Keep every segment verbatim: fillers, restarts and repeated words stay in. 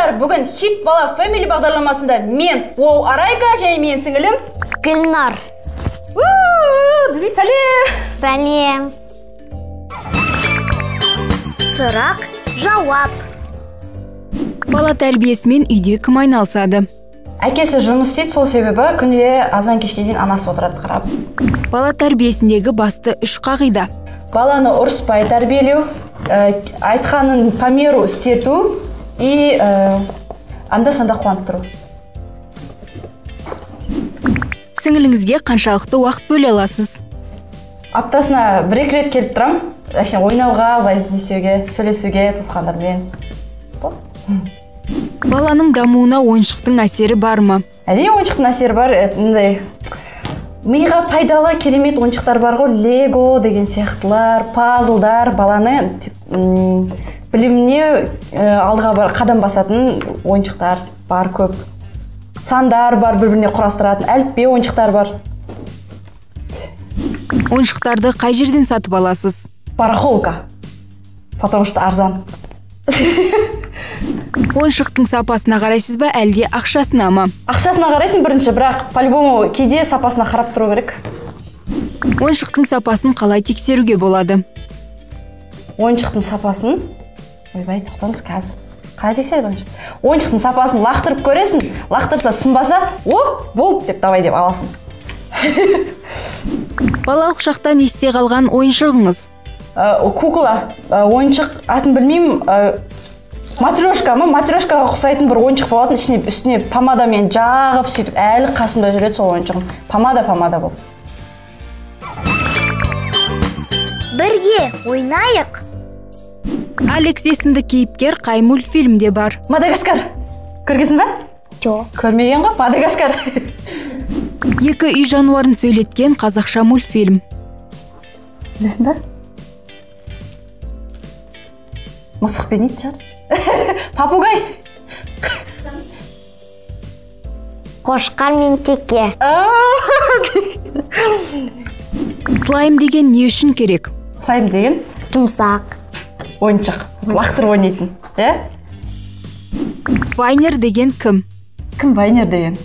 достар, бүгін Хит Бала Family бағдарламасында мен Оу Арайка және мен сіңілім Гүлнар. Дүзей, сәлем! Сәлем. Сұрақ, жауап. Бала тәрбиесімен үйде кім айналысады? Әкесі жұмыс істейді, сол себебі күнде азан кешке дейін анасы отырады қарап. Бала тәрбиесіндегі басты үш қағида. Баланы ұрыспай тәрбиелеу, айтқанын по меру істету и анда-санда қуанып тұру. Сіңіліңізге қаншалықты уақыт бөле аласыз? Аптасына бір-екі рет келіп тұрам, әшейін ойнауға, несеуге, сөйлесуге, туысқандармен. Баланың дамуына ойыншықтың әсері бар ма? Әрине ойыншықтың әсері бар. Миға пайдалы керемет ойыншықтар бар ғой, лего деген сияқтылар, пазлдар, баланы біліміне алдыға қадам басатын ойыншықтар бар көп. Сандар бар, бір-біріне құрастыратын, әліппе ойыншықтар бар. Ойыншықтарды қай жерден сатып аласыз? Барахолка, потому что арзан. Ойыншықтың сапасына қарайсыз ба, әлде ақшасына ма? Ақшасына қарайсың бірінші, бірақ по-любому кейде сапасына қарап тұру керек. Ойыншықтың сапасын қалай тексеруге болады? Ойыншықтың сапасын, ойбай, тоқтаңыз қазір. Қалай тексереді ойыншық? Ойыншықтың сапасын лақтырып көресің, лақтырса сынбаса, о, болды деп давай деп аласың. Балалық шақтан есте қалған ойыншығыңыз? Кукла, ойыншық атын білмеймін, матрешка ма, матрешкаға ұқсайтын бір ойыншық болатын, ішіне үстіне помадамен жағып сөйтіп әлі қасында жүреді сол ойыншығын. Помада помада болып. Бірге ойнайық. Алекс есімді кейіпкер қай мультфильмде бар? Мадагаскар. Көргесің бе? Жоқ. Көрмеген ғой, Мадагаскар. Екі үй жануарын сөйлеткен қазақша мультфильм. Білесің бе? Мысық пен ит шығар. Папугай. Қошқар мен теке. Слайм деген не үшін керек? Слайм деген? Тұмсақ. Ойыншық. Лақтырып ойнайтын. Вайнер деген кім? Кім Вайнер деген?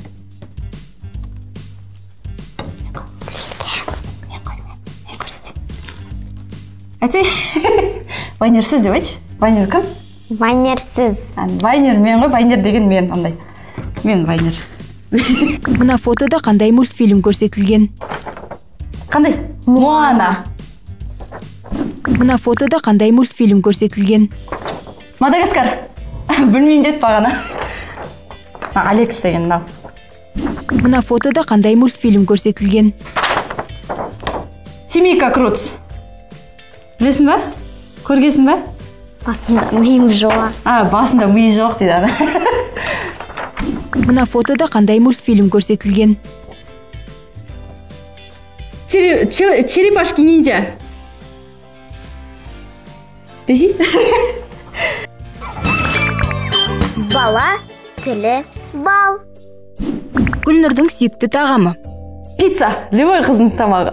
Әте, Вайнерсіз деп айтшы. Вайнер кім? Вайнерсіз. Вайнер мен ғой, Вайнер деген мен, андай. Мен Вайнер. Мына фотода қандай мультфильм көрсетілген? Қандай? Моана. Мына фотода қандай мультфильм көрсетілген? Мадагаскар. Білмеймін деді бағана. Алекс деген мынау. Мына фотода қандай мультфильм көрсетілген? Семейка Крудс. Білесің бе? Көргесің бе? Басында миым жоқ. А, басында миы жоқ дейді. Мына фотода қандай мультфильм көрсетілген? Черепашки ниндзя. Дези? Бала, тілі, бал. Гүлнұрдың сүйікті тағамы? Пицца. Любой қыздың тамағы.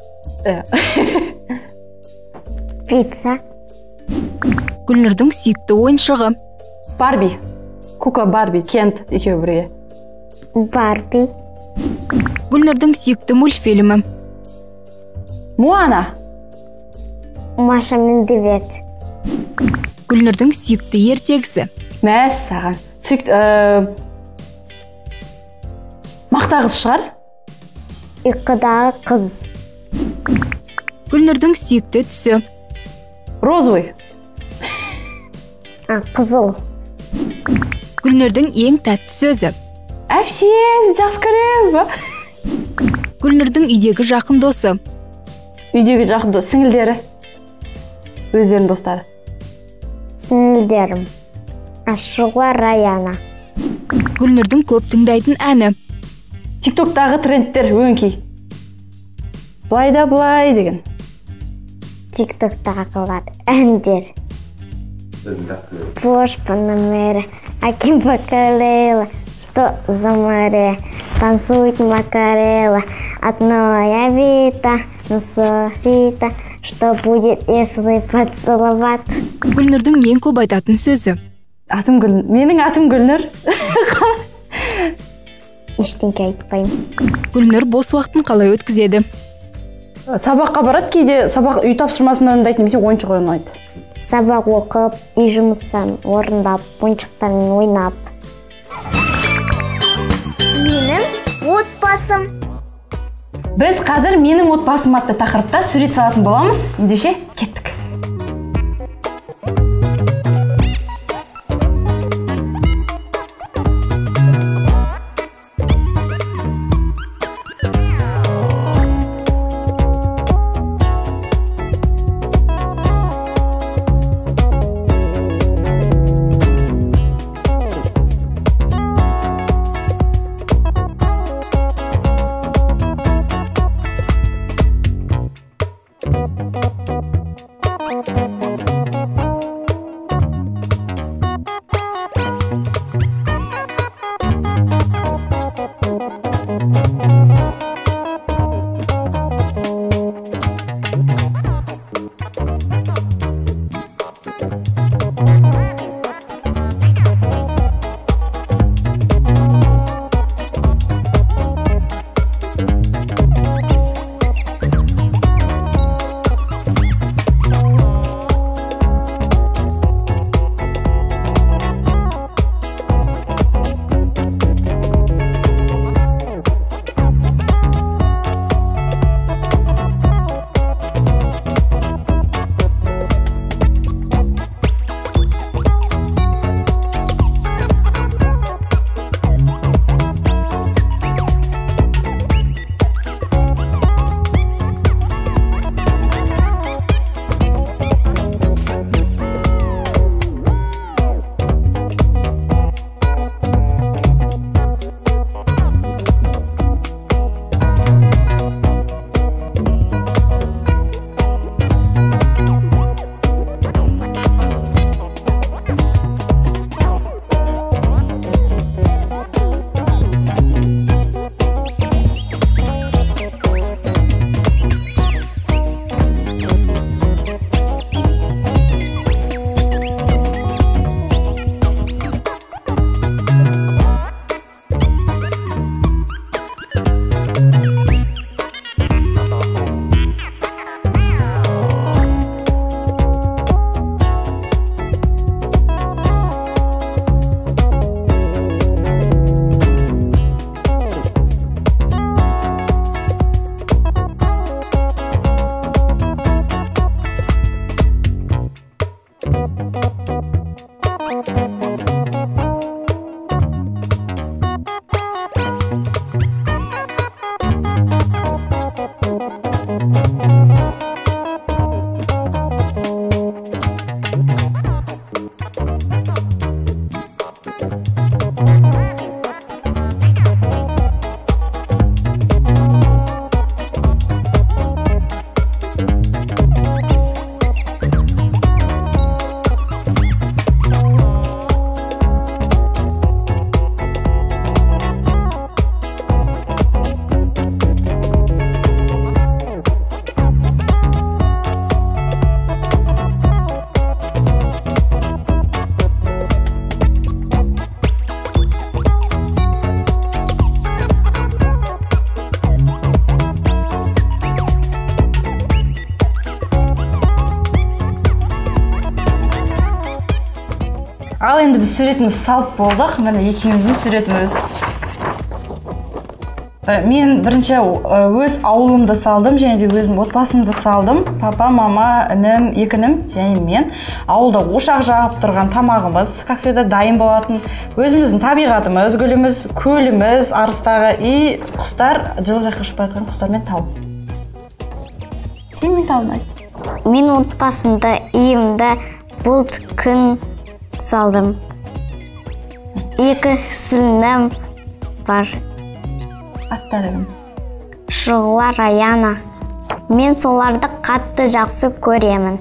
Пицца. Гүлнұрдың сүйікті ойыншығы? Барби. Кукла Барби, Кент екеуі бірге. Барби. Гүлнұрдың сүйікті мультфильмі? Моана. Маша мен Медведь. Гүлнұрдың сүйікті ертегісі? Мәссаған. Сүйікті... Мақтағыз шығар? Ұйқыдағы қыз. Гүлнұрдың сүйікті түсі? Розовый. Қызыл. Гүлнұрдың ең тәтті сөзі? Әпше, жақсы көрем. Гүлнұрдың үйдегі жақын досы? Үйдегі жақын досы, сіңілдері. Өздерінің достары. Сіңілдерім. Ашуға Раяна. Гүлнұрдың көп тыңдайтын әні? Тиктоктағы трендтер өңкей. Былай да былай деген. Тиктоктағылар әндер. Пош Панамера, Аким Бакалела, что за море, танцует Макарела, одна Вита, но Софита, что будет, если поцеловать. Гүлнұрдың ең көп айтатын сөзі? Атым Гүл. Менің атым Гүлнұр. Ештеңке айтпаймын. Гүлнұр бос уақытын қалай өткізеді? Сабаққа барады, кейде сабақ үй тапсырмасын орындайды, немесе ойыншық ойнайды. Сабақ оқып, үй жұмыстарын орындап, ойыншықтармен ойнап. Менің отбасым. Біз қазір менің отбасым атты тақырыпта сурет салатын боламыз. Ендеше кеттік. Ал енді біз суретіміз салып болдық. Міне екеуміздің суретіміз. Мен бірінші өз ауылымды салдым, және де өзім отбасымды салдым. Папа, мама, інім, екі інім, және мен. Ауылда ошақ жағып тұрған тамағымыз, как всегда, дайын болатын. Өзіміздің табиғатымыз, гүліміз, көліміз, арыстағы и құстар, жылы жаққа ұшып баратқан құстармен тау. Сен не салдың айт? Мен отбасымды, үйімді бұлт күн салдым. Екі сіңлім бар. Аттары кім? Шұғыла Раяна. Мен соларды қатты жақсы көремін.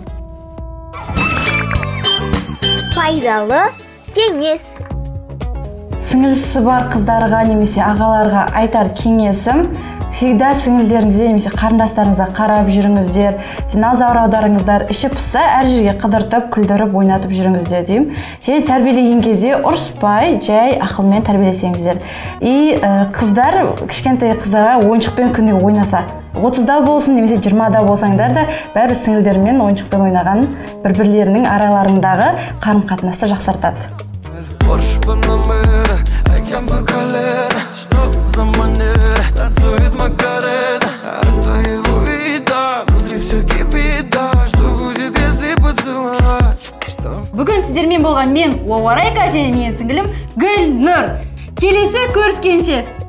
Пайдалы кеңес. Сіңілісі бар қыздарға немесе ағаларға айтар кеңесім: всегда сіңілдеріңізге немесе қарындастарыңызға қарап жүріңіздер, назар аударыңыздар, іші пысса әр жерге қыдыртып, күлдіріп, ойнатып жүріңіздер деймін. Және тәрбиелеген кезде ұрыспай, жай ақылмен тәрбиелесеңіздер. И қыздар, кішкентай қыздарға ойыншықпен күніге ойнаса, отызда болсын, немесе жиырмада болсаңдар да, бәрі сіңілдермен ойыншықпен ойнаған бір-бірлерінің араларындағы қарым-қатынасты жақсартады. Бүгін сіздермен болған мен Уарайка және менің сіңілім Гүлнұр. Келесі көріскенше!